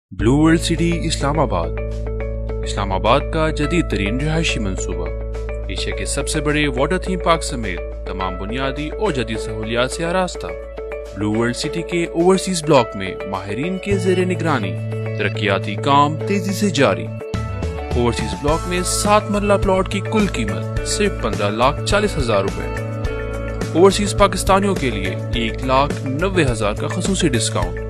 Blue world city Islamabad का जदीद तरीन रिहायशी मनसूबा एशिया के सबसे बड़े वाटर थीम पार्क समेत तमाम बुनियादी और जदीद सहूलियात से आरास्ता। ब्लू वर्ल्ड सिटी के ओवरसीज ब्लॉक में माहिरीन के जेर निगरानी तरक्याती काम तेजी से जारी। ओवरसीज ब्लॉक में 7 मरला प्लॉट की कुल कीमत सिर्फ 15,40,000 रुपए। ओवरसीज पाकिस्तानियों के लिए 1,90,000 का खसूसी डिस्काउंट।